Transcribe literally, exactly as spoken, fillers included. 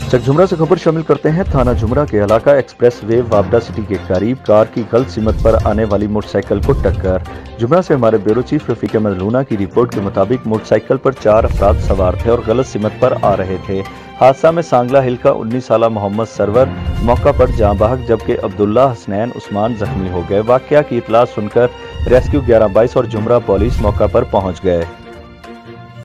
चकझुमरा से खबर शामिल करते हैं। थाना झुमरा के इलाका एक्सप्रेस वे वाबडा सिटी के करीब कार की गलत सिमत पर आने वाली मोटरसाइकिल को टक्कर। झुमरा से हमारे ब्यूरो चीफ रफीक अहमद लूना की रिपोर्ट के मुताबिक मोटरसाइकिल पर चार अफराद सवार थे और गलत सिमत पर आ रहे थे। हादसा में सांगला हिल का उन्नीस साल मोहम्मद सरवर मौका पर जाँ बहक, जबकि अब्दुल्ला हसनैन उस्मान जख्मी हो गए। वाकया की इतला सुनकर रेस्क्यू ग्यारह बाईस और झुमरा पुलिस मौका पर पहुंच गए।